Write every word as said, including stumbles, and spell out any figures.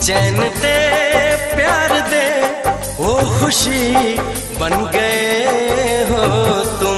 चैन दे प्यार दे वो खुशी बन गए हो तुम।